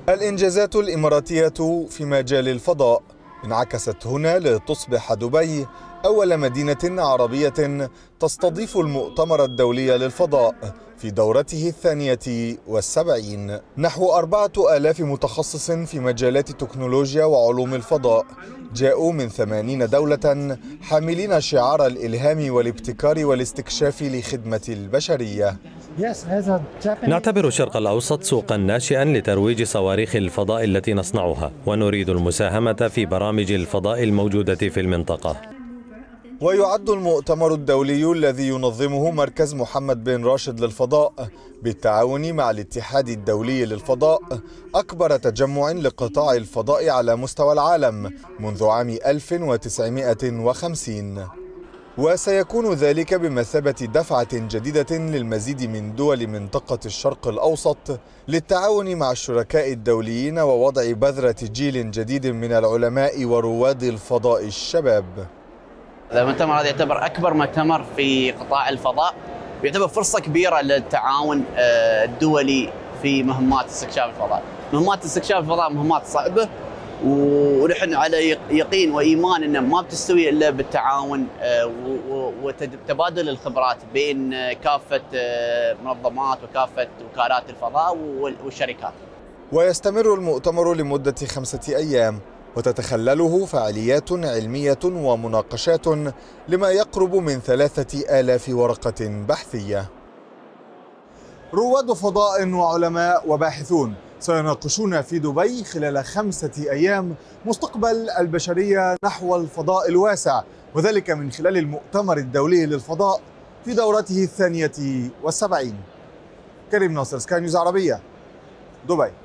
الإنجازات الإماراتية في مجال الفضاء انعكست هنا لتصبح دبي أول مدينة عربية تستضيف المؤتمر الدولي للفضاء في دورته 72. نحو 4000 متخصص في مجالات التكنولوجيا وعلوم الفضاء جاءوا من 80 دولة حاملين شعار الإلهام والابتكار والاستكشاف لخدمة البشرية. نعتبر الشرق الأوسط سوقا ناشئا لترويج صواريخ الفضاء التي نصنعها، ونريد المساهمة في برامج الفضاء الموجودة في المنطقة. ويعد المؤتمر الدولي الذي ينظمه مركز محمد بن راشد للفضاء بالتعاون مع الاتحاد الدولي للفضاء أكبر تجمع لقطاع الفضاء على مستوى العالم منذ عام 1950، وسيكون ذلك بمثابة دفعة جديدة للمزيد من دول منطقة الشرق الأوسط للتعاون مع الشركاء الدوليين ووضع بذرة جيل جديد من العلماء ورواد الفضاء الشباب. المؤتمر هذا يعتبر أكبر مؤتمر في قطاع الفضاء، ويعتبر فرصة كبيرة للتعاون الدولي في مهمات استكشاف الفضاء. مهمات استكشاف الفضاء مهمات صعبة، ونحن على يقين وإيمان أنها ما بتستوي إلا بالتعاون وتبادل الخبرات بين كافة منظمات وكافة وكالات الفضاء والشركات. ويستمر المؤتمر لمدة 5 أيام، وتتخلله فعاليات علمية ومناقشات لما يقرب من 3000 ورقة بحثية. رواد فضاء وعلماء وباحثون سيناقشون في دبي خلال 5 أيام مستقبل البشرية نحو الفضاء الواسع، وذلك من خلال المؤتمر الدولي للفضاء في دورته 72. كريم ناصر، سكاي نيوز عربية، دبي.